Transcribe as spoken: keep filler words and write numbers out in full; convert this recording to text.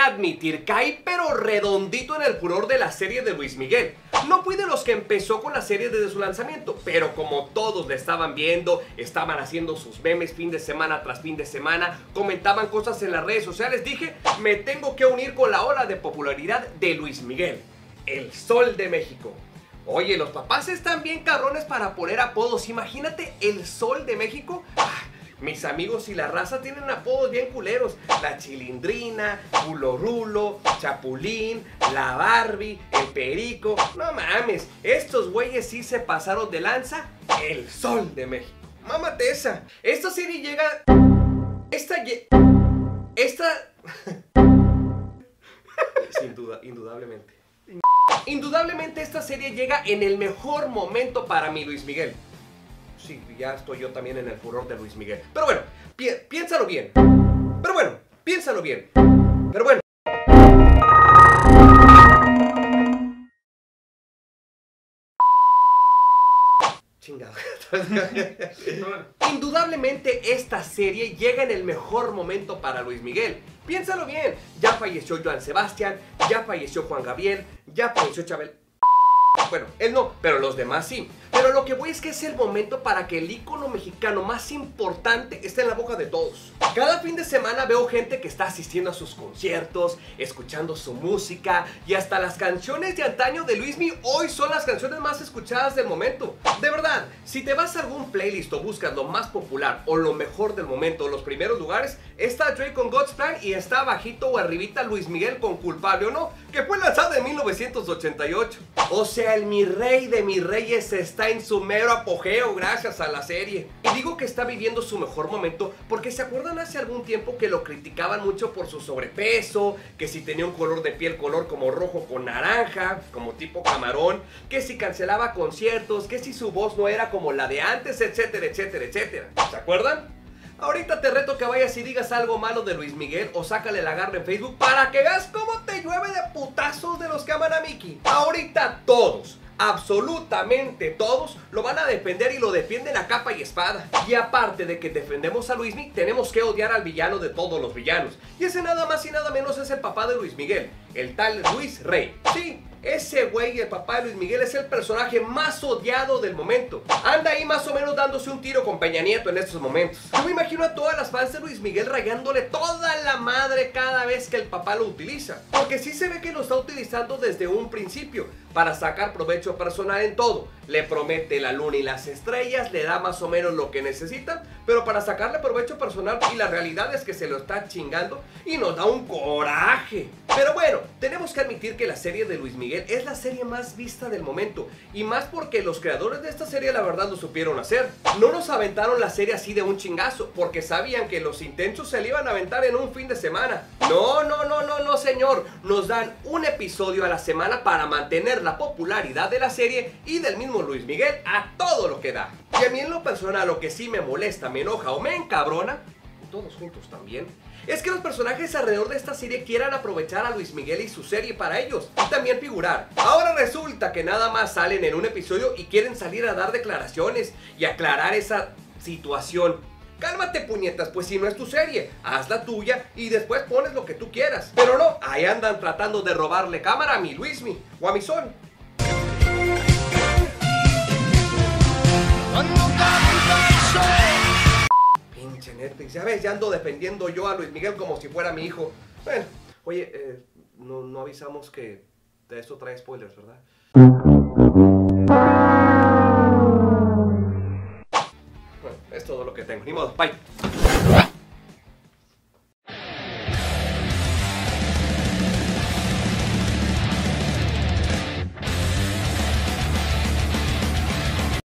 admitir, caí pero redondito en el furor de la serie de Luis Miguel. No fui de los que empezó con la serie desde su lanzamiento, pero como todos la estaban viendo, estaban haciendo sus memes fin de semana tras fin de semana, comentaban cosas en las redes sociales, dije, me tengo que unir con la ola de popularidad de Luis Miguel, el Sol de México. Oye, los papás están bien cabrones para poner apodos, imagínate el Sol de México. Ah, mis amigos y la raza tienen apodos bien culeros. La Chilindrina, Culo Rulo, Chapulín, la Barbie, el Perico. No mames, estos güeyes sí se pasaron de lanza. El Sol de México. Mámate esa. Esta serie llega... Esta... Esta... Sin duda, indudablemente. Indudablemente esta serie llega en el mejor momento para mi Luis Miguel. Sí, ya estoy yo también en el furor de Luis Miguel. Pero bueno, pi piénsalo bien. Pero bueno, piénsalo bien. Pero bueno. Chingado. Indudablemente esta serie llega en el mejor momento para Luis Miguel. Piénsalo bien. Ya falleció Joan Sebastián, ya falleció Juan Gabriel, ya falleció Chabel. Bueno, él no, pero los demás sí. Pero lo que voy es que es el momento para que el ícono mexicano más importante esté en la boca de todos. Cada fin de semana veo gente que está asistiendo a sus conciertos, escuchando su música, y hasta las canciones de antaño de Luismi hoy son las canciones más escuchadas del momento. De verdad, si te vas a algún playlist o buscas lo más popular o lo mejor del momento, los primeros lugares, está Drake con God's Plan y está bajito o arribita Luis Miguel con Culpable o No, que fue lanzada en mil novecientos ochenta y ocho. O sea, el mi rey de mis reyes está en su mero apogeo gracias a la serie. Y digo que está viviendo su mejor momento porque se acuerdan hace algún tiempo que lo criticaban mucho por su sobrepeso, que si tenía un color de piel color como rojo con naranja, como tipo camarón, que si cancelaba conciertos, que si su voz no era como la de antes, etcétera, etcétera, etcétera. ¿Se acuerdan? Ahorita te reto que vayas y digas algo malo de Luis Miguel o sácale la garra en Facebook para que veas cómo te llueve de putazos de los que aman a Mickey. Ahorita todos, absolutamente todos, lo van a defender y lo defienden a capa y espada. Y aparte de que defendemos a Luismi, tenemos que odiar al villano de todos los villanos. Y ese nada más y nada menos es el papá de Luis Miguel, el tal Luis Rey. Sí, ese güey, el papá de Luis Miguel, es el personaje más odiado del momento. Anda ahí más o menos dándose un tiro con Peña Nieto en estos momentos. Yo me imagino a todas las fans de Luis Miguel rayándole toda la madre cada vez que el papá lo utiliza. Porque sí se ve que lo está utilizando desde un principio para sacar provecho personal en todo. Le promete la luna y las estrellas, le da más o menos lo que necesita, pero para sacarle provecho personal, y la realidad es que se lo está chingando y nos da un coraje. Pero bueno, tenemos que admitir que la serie de Luis Miguel es la serie más vista del momento, y más porque los creadores de esta serie la verdad lo supieron hacer. No nos aventaron la serie así de un chingazo, porque sabían que los intensos se le iban a aventar en un fin de semana. No, no, no, no, no señor, nos dan un episodio a la semana para mantener la popularidad de la serie y del mismo Luis Miguel a todo lo que da. Y a mí en lo personal lo que sí me molesta, me enoja o me encabrona, todos juntos también, es que los personajes alrededor de esta serie quieran aprovechar a Luis Miguel y su serie para ellos y también figurar. Ahora resulta que nada más salen en un episodio y quieren salir a dar declaraciones y aclarar esa situación. Cálmate, puñetas, pues si no es tu serie, haz la tuya y después pones lo que tú quieras. Pero no, ahí andan tratando de robarle cámara a mi Luismi o a mi Sol. Pinche Netflix, ya ves, ya ando defendiendo yo a Luis Miguel como si fuera mi hijo. Bueno, oye, eh, no, no avisamos que esto trae spoilers, ¿verdad? Bueno, es todo lo que tengo, ni modo, bye.